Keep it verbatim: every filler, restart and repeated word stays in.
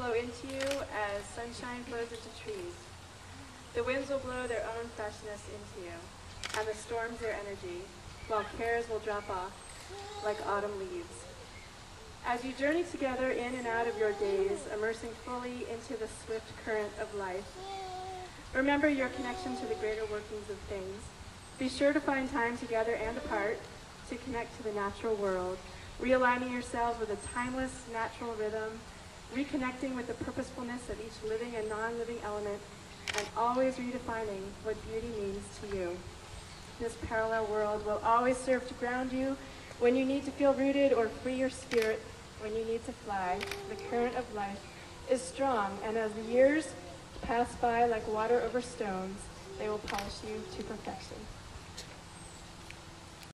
flow into you as sunshine flows into trees. The winds will blow their own freshness into you, and the storms their energy, while cares will drop off like autumn leaves. As you journey together in and out of your days, immersing fully into the swift current of life, remember your connection to the greater workings of things. Be sure to find time together and apart to connect to the natural world, realigning yourselves with a timeless natural rhythm, reconnecting with the purposefulness of each living and non-living element, and always redefining what beauty means to you. This parallel world will always serve to ground you when you need to feel rooted, or free your spirit when you need to fly. The current of life is strong, and as the years pass by like water over stones, they will polish you to perfection.